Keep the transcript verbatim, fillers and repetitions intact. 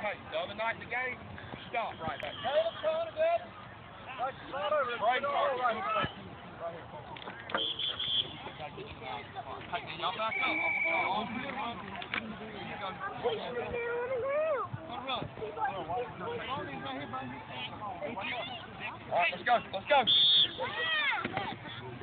Okay, the other night in the game, stop right back. Caleb, trying to good. Nice slide over. Right, all right. Hey, y'all back up. I want y'all all three to run. Here you go. Run, run. All right, let's go. Let's go.